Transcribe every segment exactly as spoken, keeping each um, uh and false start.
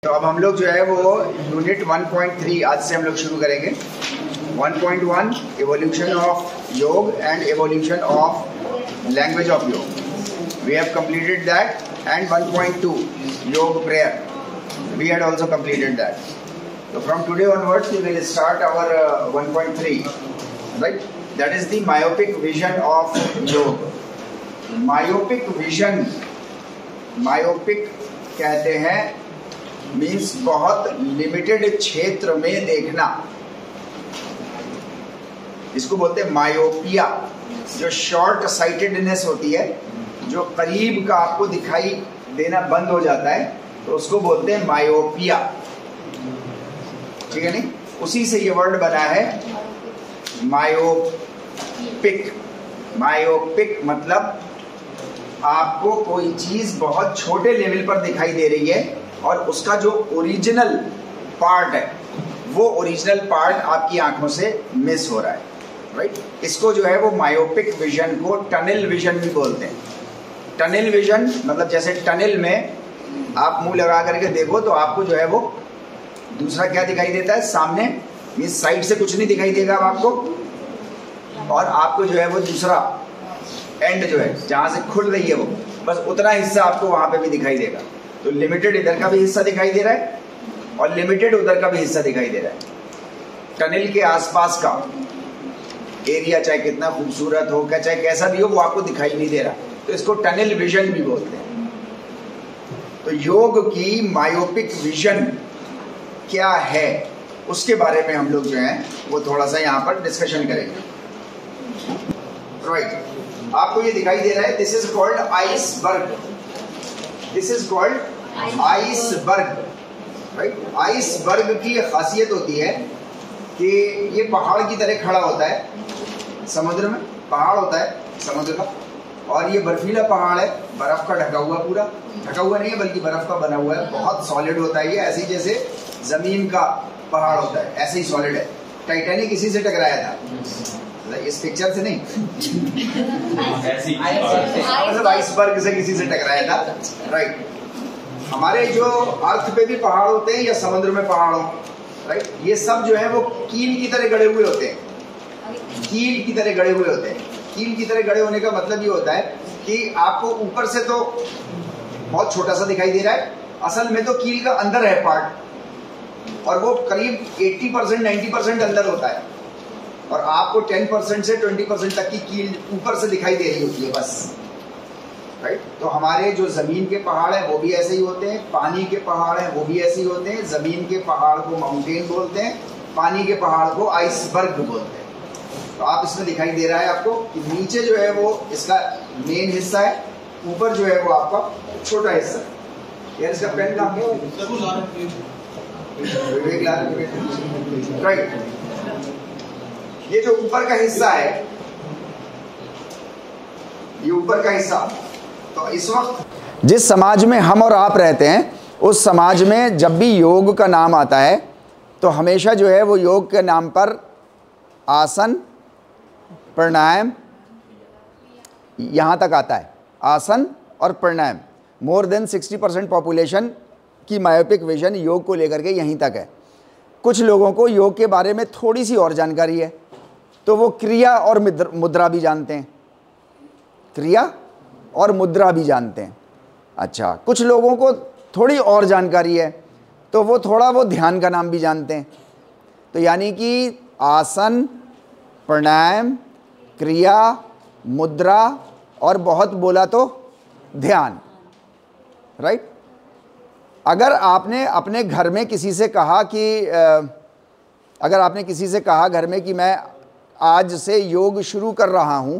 तो अब हम लोग जो है वो यूनिट वन पॉइंट थ्री आज से हम लोग शुरू करेंगे। One point one evolution of yoga and evolution of language of yoga. We have completed that and one point two yoga prayer we had also completed that. तो from today onwards we will start our one point three, right? That is the myopic vision of yoga. Myopic vision, myopic कहते हैं means बहुत limited क्षेत्र में देखना। इसको बोलते हैं मायोपिया। जो शॉर्ट साइटेडनेस होती है, जो करीब का आपको दिखाई देना बंद हो जाता है, तो उसको बोलते हैं मायोपिया। ठीक है नहीं? उसी से ये वर्ड बना है मायोपिक। मायोपिक मतलब आपको कोई चीज बहुत छोटे लेवल पर दिखाई दे रही है और उसका जो ओरिजिनल पार्ट है वो ओरिजिनल पार्ट आपकी आंखों से मिस हो रहा है, राइट? इसको जो है वो मायोपिक विजन को टनल विजन भी बोलते हैं। टनल विजन मतलब जैसे टनल में आप मुंह लगा करके देखो तो आपको जो है वो दूसरा क्या दिखाई देता है, सामने मीन्स साइड से कुछ नहीं दिखाई देगा आपको, और आपको जो है वो दूसरा एंड जो है जहां से खुल रही है वो बस उतना हिस्सा आपको वहां पे भी दिखाई देगा। तो लिमिटेड इधर का भी हिस्सा दिखाई दे रहा है और लिमिटेड उधर का भी हिस्सा दिखाई दे रहा है। टनल के आसपास का एरिया चाहे कितना खूबसूरत हो, चाहे कैसा भी हो, वो आपको दिखाई नहीं दे रहा, तो इसको टनल विजन भी बोलते हैं। तो योग की मायोपिक विजन क्या है उसके बारे में हम लोग जो है वो थोड़ा सा यहाँ पर डिस्कशन करेंगे, राइट? आपको ये दिखाई दे रहा है, this is called iceberg. This is called iceberg, right? Iceberg की खासियत होती है कि ये पहाड़ की तरह खड़ा होता है समुद्र में। पहाड़ होता है समुद्र का, और ये बर्फीला पहाड़ है, बर्फ का ढका हुआ, पूरा ढका हुआ नहीं है बल्कि बर्फ का बना हुआ है। बहुत सॉलिड होता है ये, ऐसे जैसे जमीन का पहाड़ होता है ऐसे ही सॉलिड है। टाइटैनिक इसी से टकराया था, इस पिक्चर से नहीं, मतलब आइसबर्ग से किसी से टकराया था, राइट? हमारे जो अर्थ पे भी पहाड़ होते हैं या समुद्र में पहाड़ हो, राइट, ये सब जो है वो कील की तरह गड़े हुए होते हैं। कील की तरह गड़े हुए होते हैं। कील की तरह गड़े होने का मतलब ये होता है कि आपको ऊपर से तो बहुत छोटा सा दिखाई दे रहा है, असल में तो कील का अंदर है पार्ट, और वो करीब अस्सी परसेंट नब्बे परसेंट अंदर होता है, और आपको दस परसेंट से बीस परसेंट तक की कील ऊपर से दिखाई दे रही होती है बस, राइट? तो हमारे जो जमीन के पहाड़ हैं वो भी ऐसे ही होते हैं, पानी के पहाड़ हैं वो भी ऐसे ही होते हैं। जमीन के पहाड़ को माउंटेन बोलते हैं, पानी के पहाड़ को आइसबर्ग बोलते हैं। तो आप इसमें दिखाई दे रहा है आपको कि नीचे जो है वो इसका मेन हिस्सा है, ऊपर जो है वो आपका छोटा हिस्सा है। यार इसका पेन कहाँ है? राइट, ये जो ऊपर का हिस्सा है, ये ऊपर का हिस्सा, तो इस वक्त जिस समाज में हम और आप रहते हैं उस समाज में जब भी योग का नाम आता है तो हमेशा जो है वो योग के नाम पर आसन, प्राणायाम यहाँ तक आता है। आसन और प्राणायाम, more than sixty percent population की मायोपिक विजन योग को लेकर के यहीं तक है। कुछ लोगों को योग के बारे में थोड़ी सी और जानकारी है तो वो क्रिया और मुद्रा भी जानते हैं, क्रिया और मुद्रा भी जानते हैं। अच्छा, कुछ लोगों को थोड़ी और जानकारी है तो वो थोड़ा वो ध्यान का नाम भी जानते हैं। तो यानी कि आसन, प्राणायाम, क्रिया, मुद्रा और बहुत बोला तो ध्यान, राइट? अगर आपने अपने घर में किसी से कहा कि अगर आपने किसी से कहा घर में कि मैं आज से योग शुरू कर रहा हूं,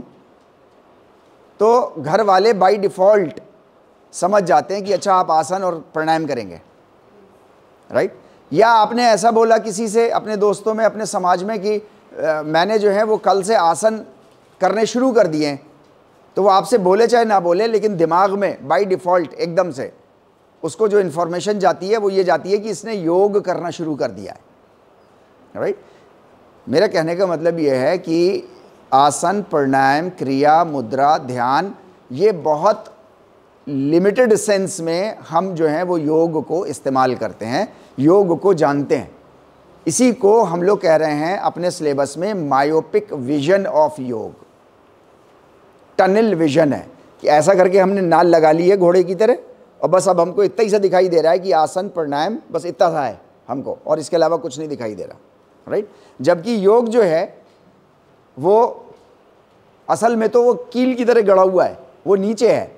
तो घर वाले बाय डिफ़ॉल्ट समझ जाते हैं कि अच्छा आप आसन और प्राणायाम करेंगे, राइट? या आपने ऐसा बोला किसी से, अपने दोस्तों में, अपने समाज में कि आ, मैंने जो है वो कल से आसन करने शुरू कर दिए हैं, तो वो आपसे बोले चाहे ना बोले लेकिन दिमाग में बाय डिफ़ॉल्ट एकदम से उसको जो इन्फॉर्मेशन जाती है वो ये जाती है कि इसने योग करना शुरू कर दिया है, राइट? मेरा कहने का मतलब ये है कि आसन, प्राणायाम, क्रिया, मुद्रा, ध्यान ये बहुत लिमिटेड सेंस में हम जो है वो योग को इस्तेमाल करते हैं, योग को जानते हैं। इसी को हम लोग कह रहे हैं अपने सिलेबस में myopic vision of yoga. Tunnel vision है कि ऐसा करके हमने नाल लगा ली है घोड़े की तरह, और बस अब हमको इतना ही सा दिखाई दे रहा है कि आसन प्राणायाम बस इतना सा है हमको, और इसके अलावा कुछ नहीं दिखाई दे रहा, राइट। जबकि योग जो है वो असल में तो वो कील की तरह गड़ा हुआ है, वो नीचे है,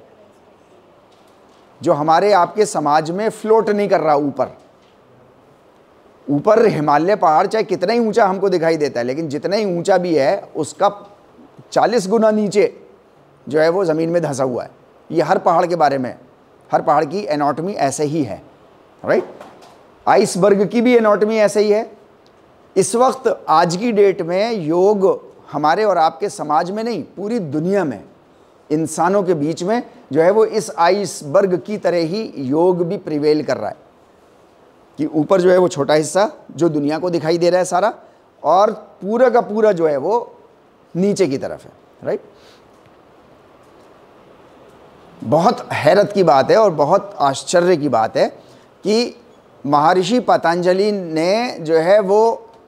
जो हमारे आपके समाज में फ्लोट नहीं कर रहा ऊपर। ऊपर हिमालय पहाड़ चाहे कितना ही ऊंचा हमको दिखाई देता है, लेकिन जितना ही ऊंचा भी है उसका चालीस गुना नीचे जो है वो ज़मीन में धंसा हुआ है। ये हर पहाड़ के बारे में, हर पहाड़ की एनाटॉमी ऐसे ही है, राइट। आइसबर्ग की भी एनाटॉमी ऐसे ही है। इस वक्त आज की डेट में योग हमारे और आपके समाज में नहीं, पूरी दुनिया में इंसानों के बीच में जो है वो इस आइसबर्ग की तरह ही योग भी प्रिवेल कर रहा है कि ऊपर जो है वो छोटा हिस्सा जो दुनिया को दिखाई दे रहा है सारा, और पूरा का पूरा जो है वो नीचे की तरफ है, राइट। बहुत हैरत की बात है और बहुत आश्चर्य की बात है कि महर्षि पतंजलि ने जो है वो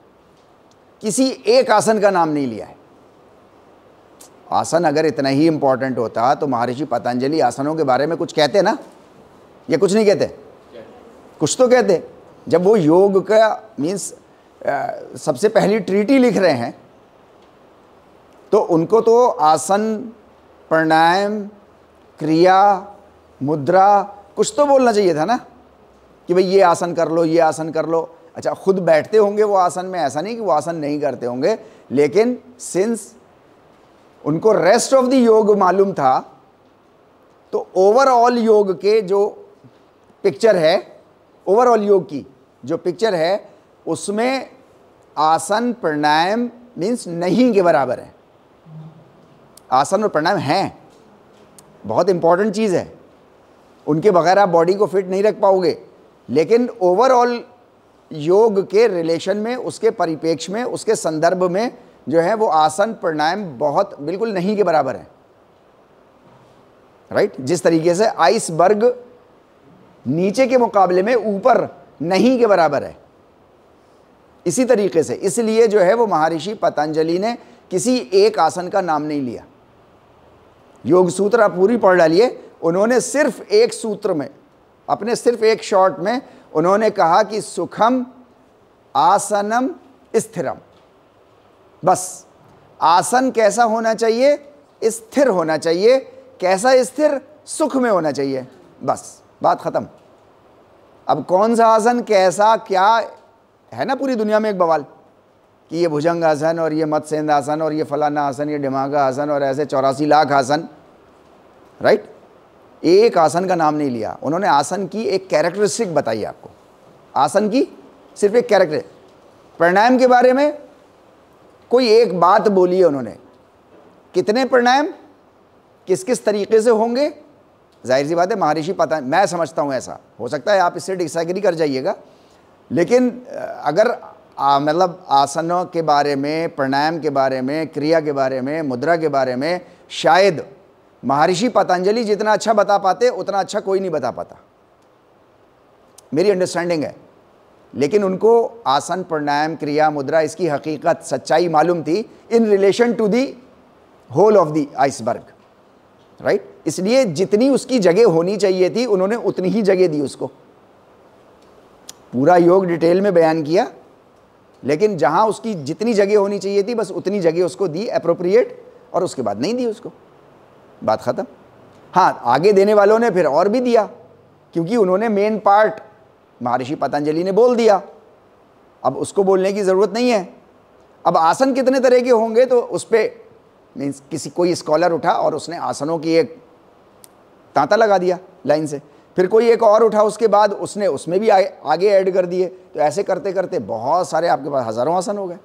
किसी एक आसन का नाम नहीं लिया है। आसन अगर इतना ही इंपॉर्टेंट होता तो महर्षि पतंजलि आसनों के बारे में कुछ कहते ना, या कुछ नहीं कहते? कुछ तो कहते। जब वो योग का मीन्स सबसे पहली ट्रीटी लिख रहे हैं तो उनको तो आसन, प्राणायाम, क्रिया, मुद्रा कुछ तो बोलना चाहिए था ना, कि भाई ये आसन कर लो, ये आसन कर लो। अच्छा, खुद बैठते होंगे वो आसन में, ऐसा नहीं कि वो आसन नहीं करते होंगे, लेकिन सिंस उनको रेस्ट ऑफ द योग मालूम था तो ओवरऑल योग के जो पिक्चर है, ओवरऑल योग की जो पिक्चर है उसमें आसन प्राणायाम मीन्स नहीं के बराबर है। आसन और प्राणायाम हैं, बहुत इंपॉर्टेंट चीज़ है, उनके बगैर आप बॉडी को फिट नहीं रख पाओगे, लेकिन ओवरऑल योग के रिलेशन में, उसके परिप्रेक्ष्य में, उसके संदर्भ में जो है वो आसन प्राणायाम बहुत बिल्कुल नहीं के बराबर है, राइट। जिस तरीके से आइसबर्ग नीचे के मुकाबले में ऊपर नहीं के बराबर है, इसी तरीके से इसलिए जो है वो महर्षि पतंजलि ने किसी एक आसन का नाम नहीं लिया। योग सूत्र आप पूरी पढ़ डालिए, उन्होंने सिर्फ एक सूत्र में, अपने सिर्फ एक शॉर्ट में उन्होंने कहा कि सुखम आसनम स्थिरम। बस आसन कैसा होना चाहिए? स्थिर होना चाहिए। कैसा स्थिर? सुख में होना चाहिए। बस बात खत्म। अब कौन सा आसन कैसा क्या है ना, पूरी दुनिया में एक बवाल कि ये भुजंग आसन और ये मत्स्येंद्र आसन और ये फलाना आसन, ये दिमागा आसन और ऐसे चौरासी लाख आसन, राइट। एक आसन का नाम नहीं लिया उन्होंने, आसन की एक कैरेक्टरिस्टिक बताई आपको, आसन की सिर्फ एक कैरेक्टर। प्राणायाम के बारे में कोई एक बात बोली है उन्होंने, कितने प्राणायाम किस किस तरीके से होंगे, जाहिर सी बात है महर्षि पता, मैं समझता हूँ ऐसा, हो सकता है आप इससे डिसएग्री कर जाइएगा, लेकिन अगर आ, मतलब आसनों के बारे में, प्राणायाम के बारे में, क्रिया के बारे में, मुद्रा के बारे में शायद महर्षि पतंजलि जितना अच्छा बता पाते उतना अच्छा कोई नहीं बता पाता, मेरी अंडरस्टैंडिंग है। लेकिन उनको आसन, प्राणायाम, क्रिया, मुद्रा इसकी हकीकत, सच्चाई मालूम थी in relation to the whole of the iceberg, right. इसलिए जितनी उसकी जगह होनी चाहिए थी उन्होंने उतनी ही जगह दी उसको। पूरा योग डिटेल में बयान किया, लेकिन जहां उसकी जितनी जगह होनी चाहिए थी बस उतनी जगह उसको दी एप्रोप्रिएट, और उसके बाद नहीं दी उसको, बात ख़त्म। हाँ, आगे देने वालों ने फिर और भी दिया, क्योंकि उन्होंने मेन पार्ट महर्षि पतंजलि ने बोल दिया, अब उसको बोलने की ज़रूरत नहीं है। अब आसन कितने तरह के होंगे तो उस पर मीन्स किसी कोई स्कॉलर उठा और उसने आसनों की एक तांता लगा दिया लाइन से, फिर कोई एक और उठा उसके बाद उसने उसमें भी आगे, आगे ऐड कर दिए, तो ऐसे करते करते बहुत सारे आपके पास हज़ारों आसन हो गए।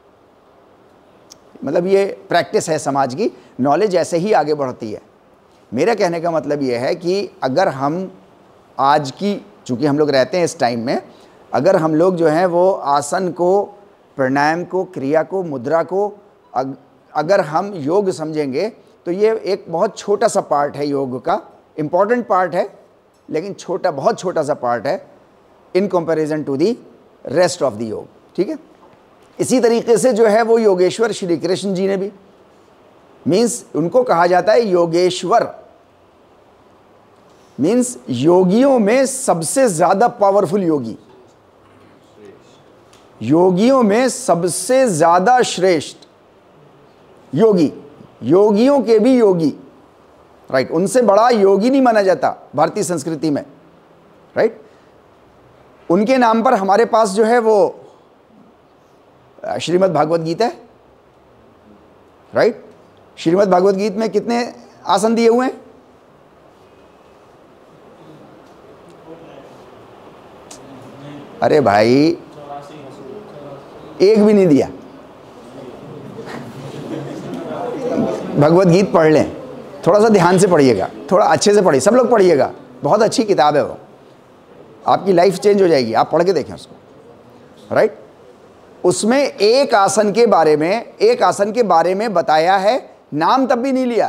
मतलब ये प्रैक्टिस है समाज की, नॉलेज ऐसे ही आगे बढ़ती है। मेरा कहने का मतलब ये है कि अगर हम आज की, चूँकि हम लोग रहते हैं इस टाइम में, अगर हम लोग जो हैं वो आसन को, प्राणायाम को, क्रिया को, मुद्रा को अग, अगर हम योग समझेंगे तो ये एक बहुत छोटा सा पार्ट है योग का, इंपॉर्टेंट पार्ट है, लेकिन छोटा, बहुत छोटा सा पार्ट है in comparison to the rest of the yoga. ठीक है, इसी तरीके से जो है वो योगेश्वर श्री कृष्ण जी ने भी, मीन्स उनको कहा जाता है योगेश्वर, मीन्स योगियों में सबसे ज्यादा पावरफुल योगी, योगियों में सबसे ज्यादा श्रेष्ठ योगी, योगियों के भी योगी, राइट। उनसे बड़ा योगी नहीं माना जाता भारतीय संस्कृति में, राइट। उनके नाम पर हमारे पास जो है वो श्रीमद् भागवत गीता है, राइट। श्रीमद् भागवत गीता में कितने आसन दिए हुए हैं? अरे भाई एक भी नहीं दिया। भगवत गीता पढ़ लें, थोड़ा सा ध्यान से पढ़िएगा, थोड़ा अच्छे से पढ़िए, सब लोग पढ़िएगा, बहुत अच्छी किताब है वो, आपकी लाइफ चेंज हो जाएगी, आप पढ़ के देखें उसको, राइट। उसमें एक आसन के बारे में, एक आसन के बारे में बताया है, नाम तब भी नहीं लिया,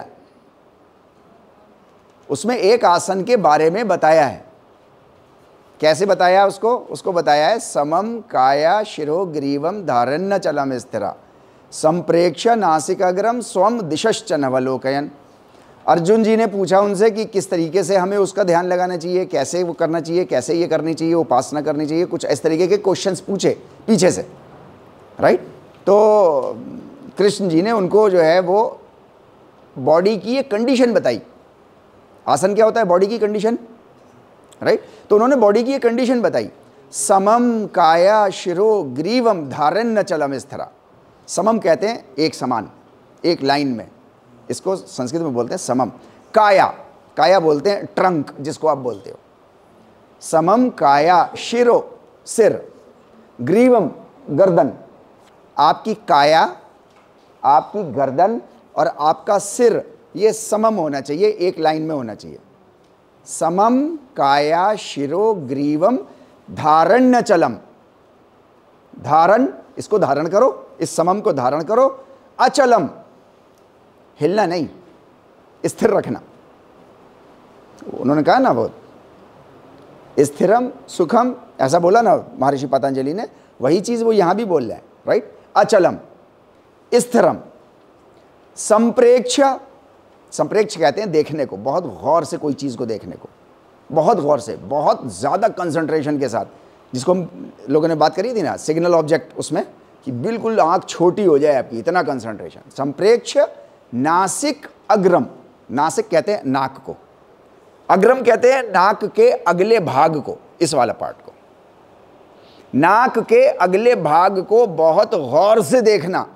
उसमें एक आसन के बारे में बताया है। कैसे बताया उसको? उसको बताया है समम काया शिरो ग्रीवम धारण्य चलम स्थिरा संप्रेक्ष नासिकाग्रम स्वम दिशश्च नवलोकयन। अर्जुन जी ने पूछा उनसे कि किस तरीके से हमें उसका ध्यान लगाना चाहिए, कैसे वो करना चाहिए, कैसे ये करनी चाहिए, उपासना करनी चाहिए, कुछ इस तरीके के क्वेश्चंस पूछे पीछे से, राइट। तो कृष्ण जी ने उनको जो है वो बॉडी की एक कंडीशन बताई। आसन क्या होता है? बॉडी की कंडीशन, राइट। तो उन्होंने बॉडी की एक कंडीशन बताई, समम काया शिरो ग्रीवम धारण्य चलम स्थिरा। समम कहते हैं एक समान, एक लाइन में, इसको संस्कृत में बोलते हैं समम। काया, काया बोलते हैं ट्रंक जिसको आप बोलते हो। समम काया शिरो सिर, ग्रीवम गर्दन। आपकी काया, आपकी गर्दन और आपका सिर ये समम होना चाहिए, एक लाइन में होना चाहिए। समम काया शिरो ग्रीवम धारण्य चलम। धारण, इसको धारण करो, इस समम को धारण करो। अचलम, हिलना नहीं, स्थिर रखना। उन्होंने कहा ना बहुत स्थिरम सुखम, ऐसा बोला ना महर्षि पतंजलि ने, वही चीज वो यहां भी बोल रहे हैं, राइट। अचलम, स्थिरम। संप्रेक्ष, संप्रेक्ष कहते हैं देखने को, बहुत गौर से कोई चीज को देखने को, बहुत गौर से, बहुत ज्यादा कंसंट्रेशन के साथ, जिसको हम लोगों ने बात करी थी ना सिग्नल ऑब्जेक्ट, उसमें कि बिल्कुल आंख छोटी हो जाए आपकी, इतना कंसंट्रेशन। संप्रेक्ष नासिक अग्रम, नासिक कहते हैं नाक को, अग्रम कहते हैं नाक के अगले भाग को, इस वाला पार्ट को। नाक के अगले भाग को बहुत गौर से देखना।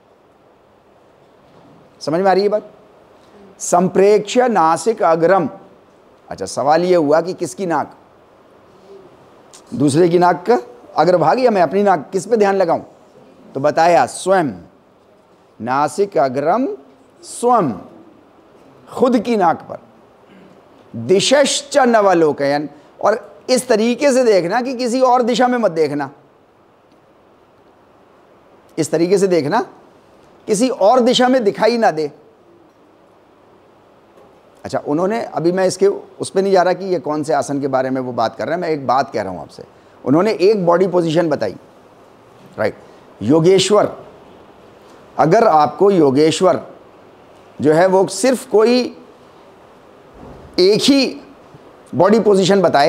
समझ में आ रही है बात? संप्रेक्ष नासिक अग्रम। अच्छा, सवाल यह हुआ कि किसकी नाक? दूसरे की नाक का अग्रभाग या मैं अपनी नाक, किस पे ध्यान लगाऊं? तो बताया स्वयं, नासिक अग्रम स्वयं, खुद की नाक पर। दिशश्च नवलोकयन, और इस तरीके से देखना कि किसी और दिशा में मत देखना, इस तरीके से देखना किसी और दिशा में दिखाई ना दे। अच्छा, उन्होंने, अभी मैं इसके उस पर नहीं जा रहा कि ये कौन से आसन के बारे में वो बात कर रहे हैं, मैं एक बात कह रहा हूं आपसे। उन्होंने एक बॉडी पोजीशन बताई, राइट। योगेश्वर, अगर आपको योगेश्वर जो है वो सिर्फ कोई एक ही बॉडी पोजीशन बताए,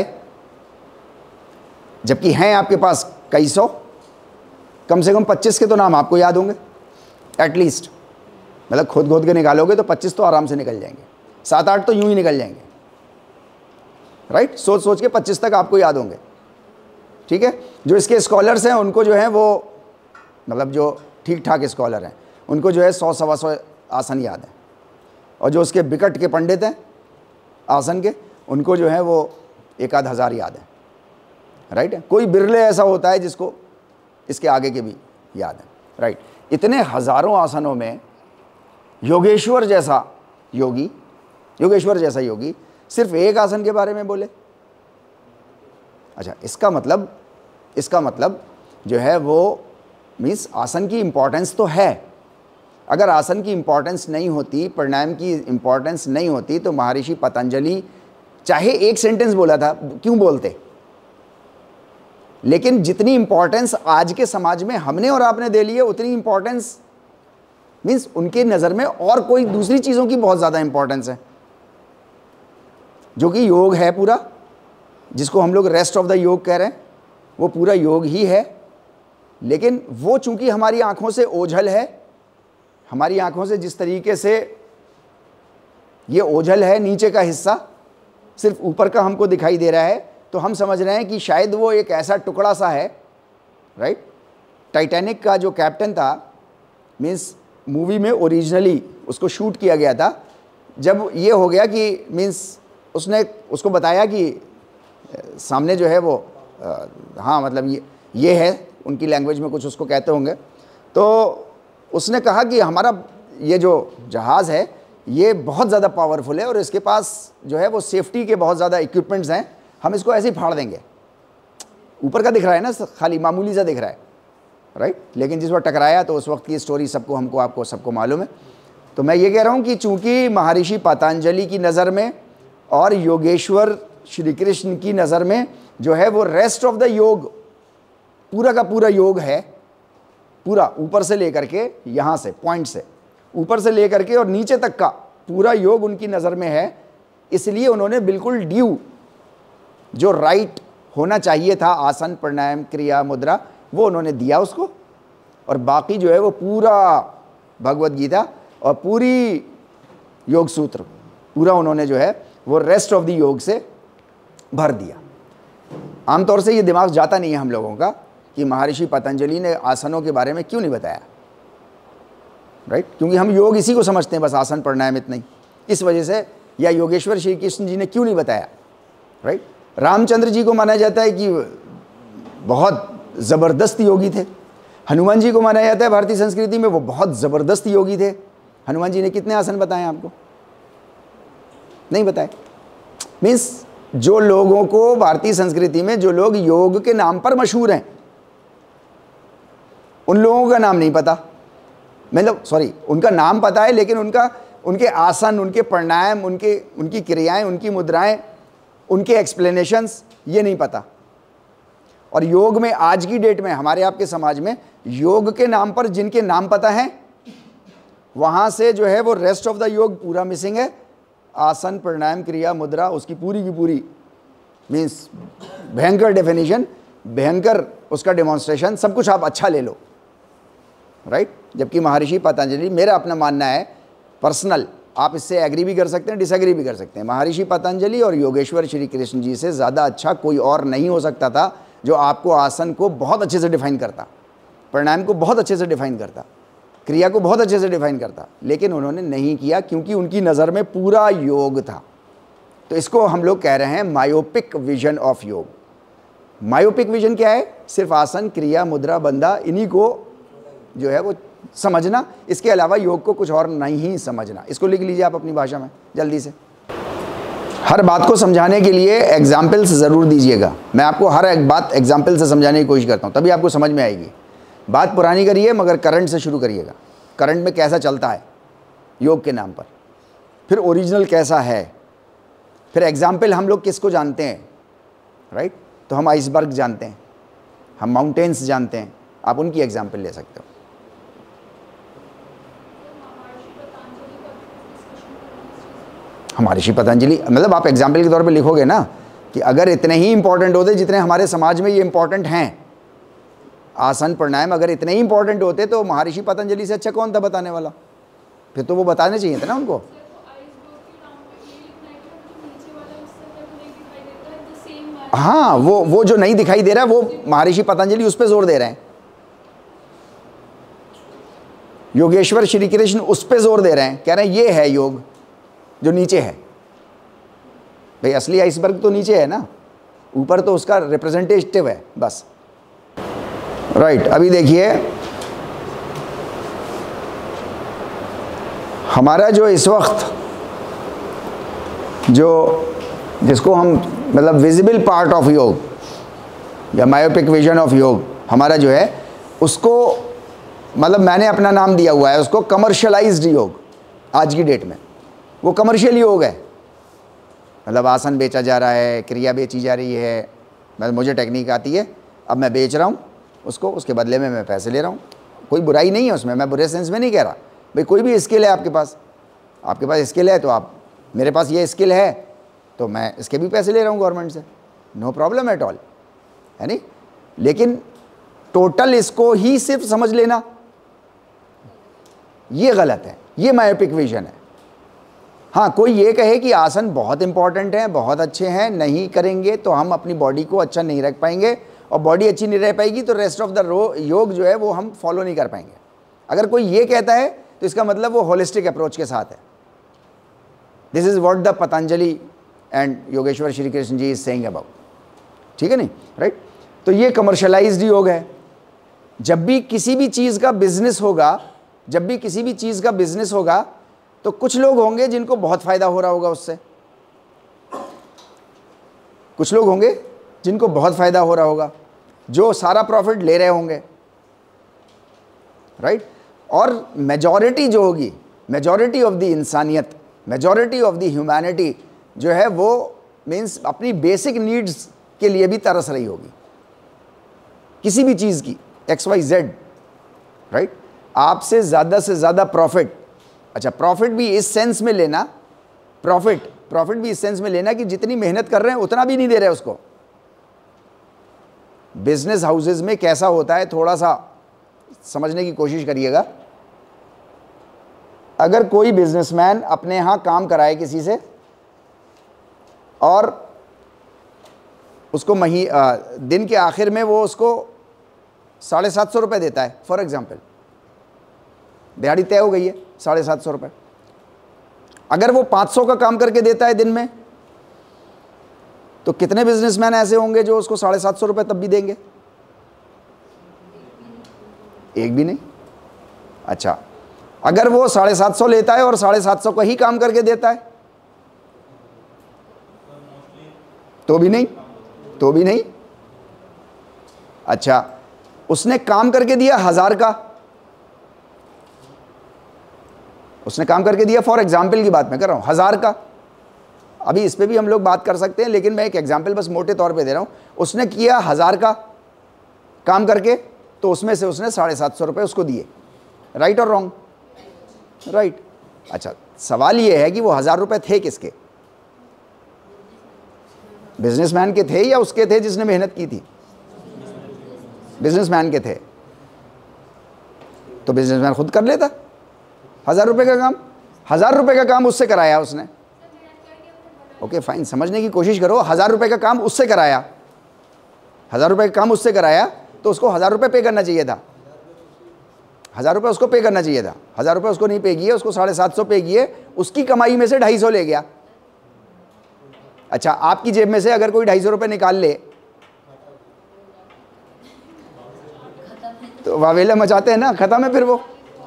जबकि हैं आपके पास कई सौ, कम से कम पच्चीस के तो नाम आपको याद होंगे एटलीस्ट, मतलब खोद खोद के निकालोगे तो पच्चीस तो आराम से निकल जाएंगे, सात आठ तो यूं ही निकल जाएंगे, राइट। सोच सोच के पच्चीस तक आपको याद होंगे, ठीक है। जो इसके स्कॉलर्स हैं उनको जो है वो, मतलब जो ठीक ठाक स्कॉलर हैं उनको जो है सौ सवा सौ आसन याद है, और जो उसके बिकट के पंडित हैं आसन के, उनको जो है वो एक आध हज़ार याद है, राइट है। कोई बिरले ऐसा होता है जिसको इसके आगे के भी याद है, राइट। इतने हज़ारों आसनों में योगेश्वर जैसा योगी, योगेश्वर जैसा योगी सिर्फ एक आसन के बारे में बोले। अच्छा, इसका मतलब, इसका मतलब जो है वो मीन्स आसन की इंपॉर्टेंस तो है, अगर आसन की इम्पोर्टेंस नहीं होती, प्राणायाम की इम्पोर्टेंस नहीं होती, तो महर्षि पतंजलि चाहे एक सेंटेंस बोला था, क्यों बोलते? लेकिन जितनी इंपॉर्टेंस आज के समाज में हमने और आपने दे ली है, उतनी इंपॉर्टेंस मीन्स उनके नज़र में और कोई दूसरी चीज़ों की बहुत ज़्यादा इंपॉर्टेंस है, जो कि योग है पूरा, जिसको हम लोग रेस्ट ऑफ द योग कह रहे हैं, वो पूरा योग ही है। लेकिन वो चूंकि हमारी आंखों से ओझल है, हमारी आंखों से जिस तरीके से ये ओझल है, नीचे का हिस्सा सिर्फ ऊपर का हमको दिखाई दे रहा है, तो हम समझ रहे हैं कि शायद वो एक ऐसा टुकड़ा सा है, राइट। टाइटैनिक का जो कैप्टन था, मीन्स मूवी में ओरिजिनली उसको शूट किया गया था, जब ये हो गया कि मीन्स उसने उसको बताया कि सामने जो है वो आ, हाँ मतलब ये ये है, उनकी लैंग्वेज में कुछ उसको कहते होंगे, तो उसने कहा कि हमारा ये जो जहाज़ है ये बहुत ज़्यादा पावरफुल है और इसके पास जो है वो सेफ्टी के बहुत ज़्यादा इक्विपमेंट्स हैं, हम इसको ऐसे ही फाड़ देंगे। ऊपर का दिख रहा है ना, खाली मामूली सा दिख रहा है, राइट। लेकिन जिस वक्त टकराया तो उस वक्त की स्टोरी सबको, हमको, आपको सबको मालूम है। तो मैं ये कह रहा हूँ कि चूँकि महर्षि पतंजलि की नज़र में और योगेश्वर श्री कृष्ण की नज़र में जो है वो रेस्ट ऑफ द योग, पूरा का पूरा योग है, पूरा ऊपर से लेकर के, यहाँ से पॉइंट से ऊपर से लेकर के और नीचे तक का पूरा योग उनकी नज़र में है। इसलिए उन्होंने बिल्कुल ड्यू जो राइट होना चाहिए था, आसन, प्राणायाम, क्रिया, मुद्रा, वो उन्होंने दिया उसको, और बाकी जो है वो पूरा भगवद गीता और पूरी योग सूत्र पूरा उन्होंने जो है वो रेस्ट ऑफ द योग से भर दिया। आमतौर से ये दिमाग जाता नहीं है हम लोगों का कि महर्षि पतंजलि ने आसनों के बारे में क्यों नहीं बताया, राइट। क्योंकि हम योग इसी को समझते हैं, बस आसन, प्राणायाम, इतना ही। इस वजह से, या योगेश्वर श्री कृष्ण जी ने क्यों नहीं बताया, राइट। रामचंद्र जी को माना जाता है कि बहुत ज़बरदस्त योगी थे। हनुमान जी को माना जाता है भारतीय संस्कृति में वो बहुत ज़बरदस्त योगी थे। हनुमान जी ने कितने आसन बताए आपको? नहीं बताए। मीन्स जो लोगों को भारतीय संस्कृति में, जो लोग योग के नाम पर मशहूर हैं, उन लोगों का नाम नहीं पता। मतलब सॉरी, उनका नाम पता है, लेकिन उनका उनके आसन, उनके प्राणायाम, उनके उनकी क्रियाएं, उनकी मुद्राएं, उनके एक्सप्लेनेशंस, ये नहीं पता। और योग में आज की डेट में हमारे आपके समाज में योग के नाम पर जिनके नाम पता है, वहाँ से जो है वो रेस्ट ऑफ द योग पूरा मिसिंग है। आसन, प्राणायाम, क्रिया, मुद्रा, उसकी पूरी की पूरी मीन्स भयंकर डेफिनेशन, भयंकर उसका डेमोन्स्ट्रेशन, सब कुछ आप अच्छा ले लो, राइट। जबकि महर्षि पतंजलि, मेरा अपना मानना है पर्सनल, आप इससे एग्री भी कर सकते हैं, डिसएग्री भी कर सकते हैं, महर्षि पतंजलि और योगेश्वर श्री कृष्ण जी से ज़्यादा अच्छा कोई और नहीं हो सकता था, जो आपको आसन को बहुत अच्छे से डिफाइन करता, प्राणायाम को बहुत अच्छे से डिफाइन करता, क्रिया को बहुत अच्छे से डिफाइन करता। लेकिन उन्होंने नहीं किया, क्योंकि उनकी नज़र में पूरा योग था। तो इसको हम लोग कह रहे हैं myopic vision of yoga. Myopic vision क्या है? सिर्फ आसन, क्रिया, मुद्रा, बंधा, इन्हीं को जो है वो समझना, इसके अलावा योग को कुछ और नहीं समझना। इसको लिख लीजिए आप अपनी भाषा में जल्दी से। हर बात को समझाने के लिए एग्जाम्पल्स ज़रूर दीजिएगा। मैं आपको हर एक बात एग्जाम्पल से समझाने की कोशिश करता हूँ, तभी आपको समझ में आएगी। बात पुरानी करिए, मगर करंट से शुरू करिएगा। करंट में कैसा चलता है योग के नाम पर, फिर ओरिजिनल कैसा है, फिर एग्जाम्पल हम लोग किसको जानते हैं, राइट। तो हम आइसबर्ग जानते हैं, हम माउंटेन्स जानते हैं, आप उनकी एग्जाम्पल ले सकते हो। महर्षि पतंजलि, मतलब आप एग्जाम्पल के तौर पे लिखोगे ना कि अगर इतने ही इंपॉर्टेंट होते जितने हमारे समाज में ये इंपॉर्टेंट हैं, आसन, प्राणायाम अगर इतने ही इंपॉर्टेंट होते, तो महर्षि पतंजलि से अच्छा कौन था बताने वाला? फिर तो वो बताने चाहिए थे ना उनको। हाँ, वो वो जो नहीं दिखाई दे रहा है, वो महर्षि पतंजलि उस पर जोर दे रहे हैं, योगेश्वर श्री कृष्ण उस पर जोर दे रहे हैं, कह रहे हैं ये है योग जो नीचे है। भाई असली आइसबर्ग तो नीचे है ना, ऊपर तो उसका रिप्रेजेंटेटिव है बस, राइट right। अभी देखिए हमारा जो इस वक्त जो जिसको हम मतलब विजिबल पार्ट ऑफ योग या मायोपिक विजन ऑफ योग हमारा जो है, उसको मतलब मैंने अपना नाम दिया हुआ है उसको कमर्शियलाइज्ड योग आज की डेट में, वो कमर्शियल योग है। मतलब आसन बेचा जा रहा है, क्रिया बेची जा रही है, मतलब मुझे टेक्निक आती है, अब मैं बेच रहा हूँ उसको, उसके बदले में मैं पैसे ले रहा हूँ। कोई बुराई नहीं है उसमें, मैं बुरे सेंस में नहीं कह रहा। भाई कोई भी स्किल है आपके पास, आपके पास स्किल है तो आप, मेरे पास ये स्किल है तो मैं इसके भी पैसे ले रहा हूँ गवर्नमेंट से, नो प्रॉब्लम एट ऑल, है नहीं। लेकिन टोटल इसको ही सिर्फ समझ लेना ये गलत है, ये मायोपिक विजन है। हाँ, कोई ये कहे कि आसन बहुत इंपॉर्टेंट है, बहुत अच्छे हैं, नहीं करेंगे तो हम अपनी बॉडी को अच्छा नहीं रख पाएंगे, और बॉडी अच्छी नहीं रह पाएगी तो रेस्ट ऑफ द योग जो है वो हम फॉलो नहीं कर पाएंगे। अगर कोई ये कहता है तो इसका मतलब वो होलिस्टिक अप्रोच के साथ है। This is what the Patanjali and Yogeshwar Shri Krishna ji is saying about, ठीक है नहीं, राइट। तो ये कमर्शियलाइज्ड योग है। जब भी किसी भी चीज़ का बिजनेस होगा, जब भी किसी भी चीज़ का बिजनेस होगा तो कुछ लोग होंगे जिनको बहुत फ़ायदा हो रहा होगा उससे, कुछ लोग होंगे जिनको बहुत फ़ायदा हो रहा होगा, जो सारा प्रॉफिट ले रहे होंगे, राइट। और मेजॉरिटी जो होगी, मेजॉरिटी ऑफ द इंसानियत, मेजॉरिटी ऑफ द ह्यूमैनिटी जो है वो मीन्स अपनी बेसिक नीड्स के लिए भी तरस रही होगी, किसी भी चीज़ की, एक्स वाई जेड, राइट। आपसे ज़्यादा से ज़्यादा प्रॉफिट, अच्छा प्रॉफिट भी इस सेंस में लेना, प्रॉफिट प्रॉफिट भी इस सेंस में लेना कि जितनी मेहनत कर रहे हैं उतना भी नहीं दे रहे उसको। बिजनेस हाउसेज में कैसा होता है थोड़ा सा समझने की कोशिश करिएगा। अगर कोई बिजनेसमैन अपने यहाँ काम कराए किसी से और उसको मही आ, दिन के आखिर में वो उसको साढ़े सात सौ रुपये देता है, फॉर एग्जाम्पल, दिहाड़ी तय हो गई है साढ़े सात सौ रुपये। अगर वो पाँच सौ का काम करके देता है दिन में, तो कितने बिजनेसमैन ऐसे होंगे जो उसको साढ़े सात सौ रुपये तब भी देंगे? एक भी नहीं। अच्छा, अगर वो साढ़े सात सौ लेता है और साढ़े सात सौ का ही काम करके देता है तो भी नहीं, तो भी नहीं। अच्छा, उसने काम करके दिया हजार का, उसने काम करके दिया, फॉर एग्जाम्पल की बात मैं कर रहा हूं, हजार का। अभी इस पे भी हम लोग बात कर सकते हैं, लेकिन मैं एक एग्जाम्पल बस मोटे तौर पे दे रहा हूं। उसने किया हजार का काम करके, तो उसमें से उसने साढ़े सात सौ रुपये उसको दिए, राइट और रॉन्ग? राइट। अच्छा, सवाल ये है कि वो हजार रुपये थे किसके? बिजनेसमैन के थे या उसके थे जिसने मेहनत की थी? बिजनेसमैन के थे। तो बिजनेसमैन खुद कर लेता हजार रुपए का काम, हजार रुपए का काम उससे कराया उसने। ओके फाइन, समझने की कोशिश करो। हजार रुपए का काम उससे कराया, हजार रुपए का काम उससे कराया तो उसको हजार रुपए पे करना चाहिए था, हजार रुपए उसको पे करना चाहिए था। हजार रुपए उसको नहीं पे किए, उसको साढ़े सात सौ पे किए, उसकी कमाई में से ढाई सौ ले गया। अच्छा, आपकी जेब में से अगर कोई ढाई सौ रुपये निकाल ले तो वावेला मचाते हैं ना, खत्म है फिर वो,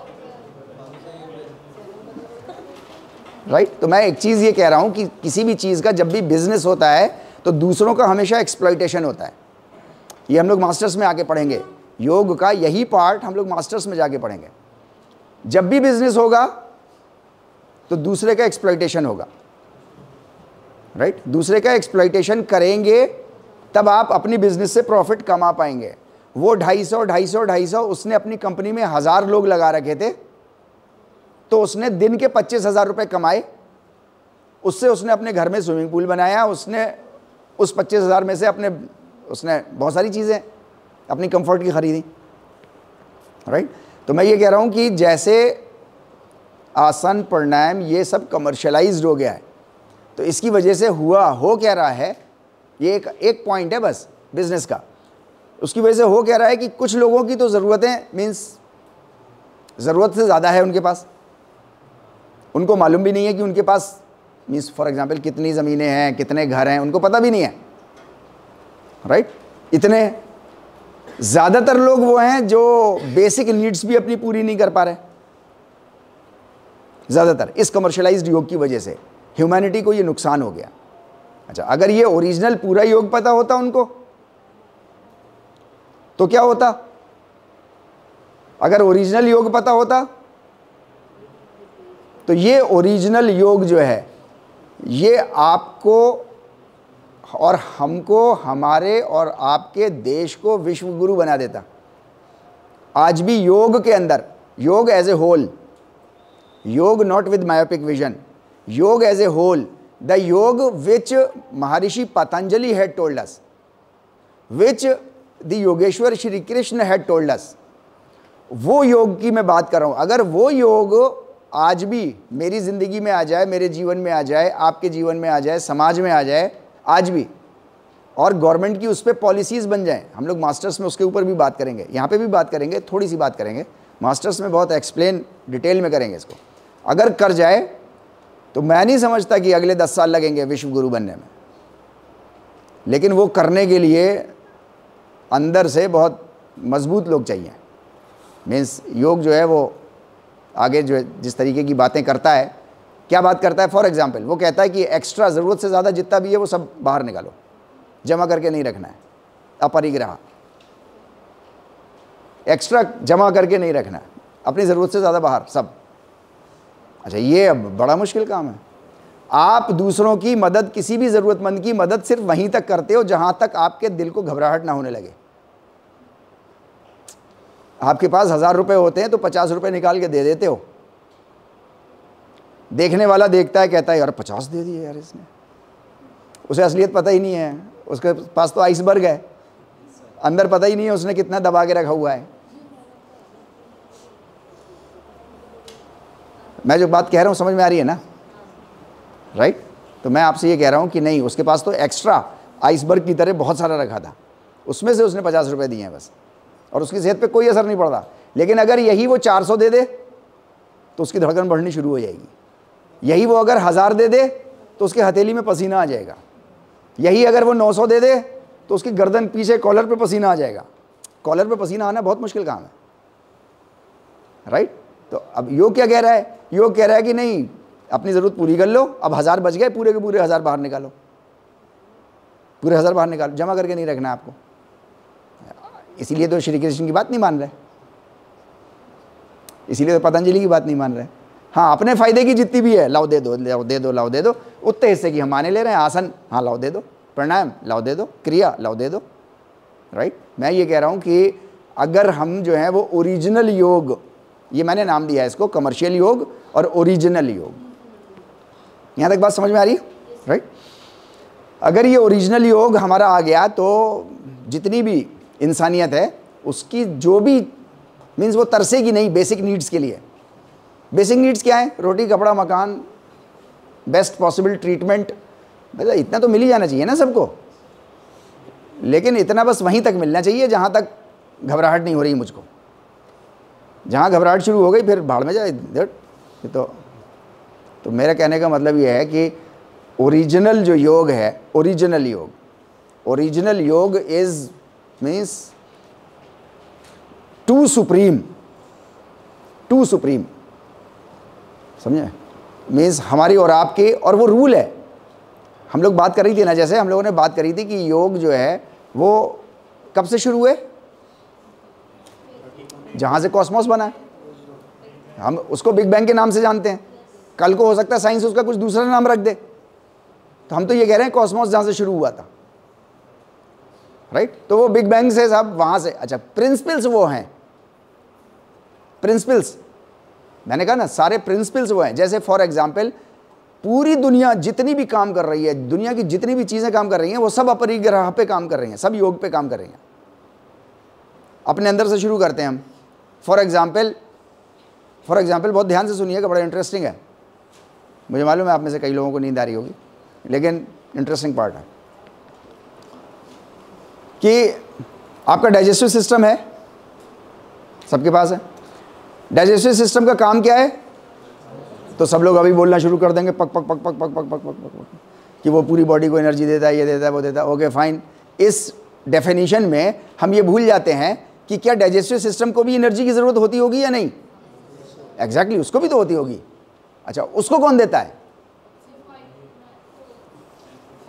राइट right? तो मैं एक चीज़ ये कह रहा हूँ कि किसी भी चीज़ का जब भी बिजनेस होता है तो दूसरों का हमेशा एक्सप्लॉइटेशन होता है। ये हम लोग मास्टर्स में आके पढ़ेंगे, योग का यही पार्ट हम लोग मास्टर्स में जाके पढ़ेंगे। जब भी बिजनेस होगा तो दूसरे का एक्सप्लॉइटेशन होगा, राइट right? दूसरे का एक्सप्लॉइटेशन करेंगे तब आप अपनी बिजनेस से प्रॉफिट कमा पाएंगे। वो ढाई सौ ढाई सौ ढाई सौ उसने अपनी कंपनी में हजार लोग लगा रखे थे, तो उसने दिन के पच्चीस हजार रुपये कमाए, उससे उसने अपने घर में स्विमिंग पूल बनाया, उसने उस पच्चीस हजार में से अपने उसने बहुत सारी चीज़ें अपनी कंफर्ट की खरीदी, राइट। तो मैं ये कह रहा हूँ कि जैसे आसन प्राणायाम ये सब कमर्शलाइज्ड हो गया है, तो इसकी वजह से हुआ हो क्या रहा है, ये एक एक पॉइंट है बस बिजनेस का। उसकी वजह से हो क्या रहा है कि कुछ लोगों की तो ज़रूरतें मीन्स ज़रूरत से ज़्यादा है उनके पास, उनको मालूम भी नहीं है कि उनके पास मीन्स फॉर एग्जांपल कितनी ज़मीनें हैं, कितने घर हैं, उनको पता भी नहीं है, राइट। इतने ज़्यादातर लोग वो हैं जो बेसिक नीड्स भी अपनी पूरी नहीं कर पा रहे, ज़्यादातर इस कमर्शलाइज्ड योग की वजह से ह्यूमैनिटी को ये नुकसान हो गया। अच्छा, अगर ये ओरिजिनल पूरा योग पता होता उनको तो क्या होता? अगर ओरिजिनल योग पता होता तो ये ओरिजिनल योग जो है ये आपको और हमको, हमारे और आपके देश को विश्व गुरु बना देता। आज भी योग के अंदर, yoga as a whole, yoga not with myopic vision, yoga as a whole, the yoga which Maharshi Patanjali had told us, which the Yogeshwar Shri Krishna had told us, वो योग की मैं बात कर रहा हूं। अगर वो योग आज भी मेरी ज़िंदगी में आ जाए, मेरे जीवन में आ जाए, आपके जीवन में आ जाए, समाज में आ जाए आज भी, और गवर्नमेंट की उस पर पॉलिसीज़ बन जाएं, हम लोग मास्टर्स में उसके ऊपर भी बात करेंगे, यहाँ पे भी बात करेंगे, थोड़ी सी बात करेंगे, मास्टर्स में बहुत एक्सप्लेन डिटेल में करेंगे इसको। अगर कर जाए तो मैं नहीं समझता कि अगले दस साल लगेंगे विश्व गुरु बनने में, लेकिन वो करने के लिए अंदर से बहुत मजबूत लोग चाहिए। मीन्स योग जो है वो आगे जो है जिस तरीके की बातें करता है, क्या बात करता है, फॉर एग्जांपल वो कहता है कि एक्स्ट्रा ज़रूरत से ज़्यादा जितना भी है वो सब बाहर निकालो, जमा करके नहीं रखना है, अपरिग्रह, एक्स्ट्रा जमा करके नहीं रखना है, अपनी ज़रूरत से ज़्यादा बाहर सब। अच्छा, ये अब बड़ा मुश्किल काम है। आप दूसरों की मदद, किसी भी ज़रूरतमंद की मदद सिर्फ वहीं तक करते हो जहाँ तक आपके दिल को घबराहट ना होने लगे। आपके पास हज़ार रुपये होते हैं तो पचास रुपये निकाल के दे देते हो, देखने वाला देखता है, कहता है यार पचास दे दिए यार इसने, उसे असलियत पता ही नहीं है, उसके पास तो आइसबर्ग है, अंदर पता ही नहीं है उसने कितना दबा के रखा हुआ है। मैं जो बात कह रहा हूँ समझ में आ रही है ना, राइट? तो मैं आपसे ये कह रहा हूँ कि नहीं, उसके पास तो एक्स्ट्रा आइसबर्ग की तरह बहुत सारा रखा था, उसमें से उसने पचास रुपये दिए हैं बस, और उसकी सेहत पे कोई असर नहीं पड़ रहा। लेकिन अगर यही वो चार सौ दे दे तो उसकी धड़कन बढ़नी शुरू हो जाएगी, यही वो अगर हज़ार दे दे तो उसके हथेली में पसीना आ जाएगा, यही अगर वो नौ सौ दे दे तो उसकी गर्दन पीछे कॉलर पे पसीना आ जाएगा। कॉलर पे पसीना आना बहुत मुश्किल काम है, राइट? तो अब योग क्या कह रहा है? योग कह रहा है कि नहीं, अपनी ज़रूरत पूरी कर लो, अब हज़ार बच गए, पूरे के पूरे हज़ार बाहर निकालो, पूरे हज़ार बाहर निकालो, जमा करके नहीं रखना है आपको। इसीलिए तो श्री कृष्ण की बात नहीं मान रहे, इसीलिए तो पतंजलि की बात नहीं मान रहे। हाँ, अपने फायदे की जितनी भी है, लाओ दे दो, लाओ दे दो, लाओ दे दो, उतने हिस्से की हम माने ले रहे हैं। आसन, हाँ लाओ दे दो, प्राणायाम लाओ दे दो, क्रिया लाओ दे दो, राइट? मैं ये कह रहा हूँ कि अगर हम जो है वो ओरिजिनल योग, ये मैंने नाम दिया है इसको, कमर्शियल योग और ओरिजिनल योग, यहाँ तक बात समझ में आ रही है, राइट? अगर ये ओरिजिनल योग हमारा आ गया तो जितनी भी इंसानियत है उसकी जो भी मीन्स वो तरसेगी नहीं बेसिक नीड्स के लिए। बेसिक नीड्स क्या है? रोटी, कपड़ा, मकान, बेस्ट पॉसिबल ट्रीटमेंट, मतलब इतना तो मिल ही जाना चाहिए ना सबको, लेकिन इतना बस वहीं तक मिलना चाहिए जहाँ तक घबराहट नहीं हो रही मुझको। जहाँ घबराहट शुरू हो गई फिर भाड़ में जाए तो तो मेरा कहने का मतलब ये है कि ओरिजिनल जो योग है, original yoga, original yoga is means to supreme, to supreme, समझे? मीन्स हमारी और आपके, और वो रूल है। हम लोग बात कर रही थी ना, जैसे हम लोगों ने बात करी थी कि योग जो है वो कब से शुरू हुए? जहाँ से कॉस्मोस बना है, हम उसको बिग बैंग के नाम से जानते हैं। कल को हो सकता है साइंस उसका कुछ दूसरा नाम रख दे, तो हम तो ये कह रहे हैं कॉस्मोस जहाँ से शुरू हुआ था, राइट? तो वो बिग बैंग से साहब वहाँ से, अच्छा प्रिंसिपल्स वो हैं, प्रिंसिपल्स मैंने कहा ना, सारे प्रिंसिपल्स वो हैं। जैसे फॉर एग्जाम्पल पूरी दुनिया जितनी भी काम कर रही है, दुनिया की जितनी भी चीज़ें काम कर रही हैं, वो सब अपरिग्रह पे काम कर रही हैं, सब योग पे काम कर रही हैं। अपने अंदर से शुरू करते हैं हम। फॉर एग्जाम्पल फॉर एग्जाम्पल बहुत ध्यान से सुनिएगा, बड़ा इंटरेस्टिंग है। मुझे मालूम है आप में से कई लोगों को नींद आ रही होगी, लेकिन इंटरेस्टिंग पार्ट है कि आपका डाइजेस्टिव सिस्टम है, सबके पास है। डाइजेस्टिव सिस्टम का काम क्या है? तो सब लोग अभी बोलना शुरू कर देंगे, पक पक पक पक पक पक पक पक पक पक कि वो पूरी बॉडी को एनर्जी देता है, ये देता है, वो देता है। ओके फाइन, इस डेफिनेशन में हम ये भूल जाते हैं कि क्या डाइजेस्टिव सिस्टम को भी एनर्जी की ज़रूरत होती होगी या नहीं? एग्जैक्टली, उसको भी तो होती होगी। अच्छा, उसको कौन देता है?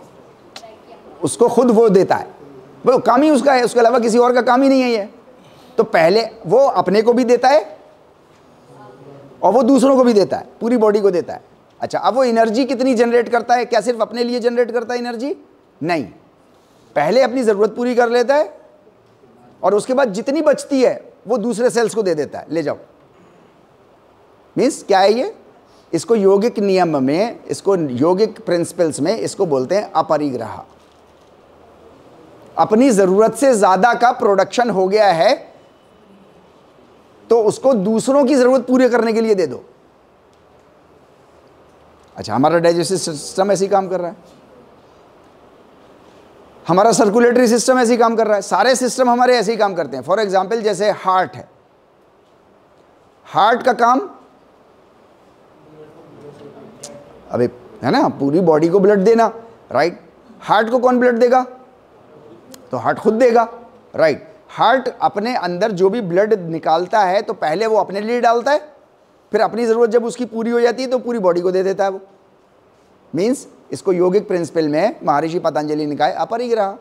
उसको खुद वो देता है, वो काम ही उसका है, उसके अलावा किसी और का काम ही नहीं है ये। तो पहले वो अपने को भी देता है और वो दूसरों को भी देता है, पूरी बॉडी को देता है। अच्छा, अब वो एनर्जी कितनी जनरेट करता है? क्या सिर्फ अपने लिए जनरेट करता है एनर्जी? नहीं, पहले अपनी ज़रूरत पूरी कर लेता है और उसके बाद जितनी बचती है वो दूसरे सेल्स को दे देता है, ले जाओ। मीन्स क्या है ये? इसको योगिक नियम में, इसको योगिक प्रिंसिपल्स में इसको बोलते हैं अपरिग्रह। अपनी ज़रूरत से ज़्यादा का प्रोडक्शन हो गया है तो उसको दूसरों की ज़रूरत पूरी करने के लिए दे दो। अच्छा, हमारा डाइजेस्टिव सिस्टम ऐसे ही काम कर रहा है, हमारा सर्कुलेटरी सिस्टम ऐसे ही काम कर रहा है, सारे सिस्टम हमारे ऐसे ही काम करते हैं। फॉर एग्जाम्पल जैसे हार्ट है, हार्ट का काम अबे है ना, पूरी बॉडी को ब्लड देना, राइट। हार्ट को कौन ब्लड देगा? तो हार्ट खुद देगा, राइट। हार्ट अपने अंदर जो भी ब्लड निकालता है तो पहले वो अपने लिए डालता है, फिर अपनी ज़रूरत जब उसकी पूरी हो जाती है तो पूरी बॉडी को दे देता है वो। मीन्स इसको योगिक प्रिंसिपल में महर्षि पतंजलि ने कहा है अपरिग्रह।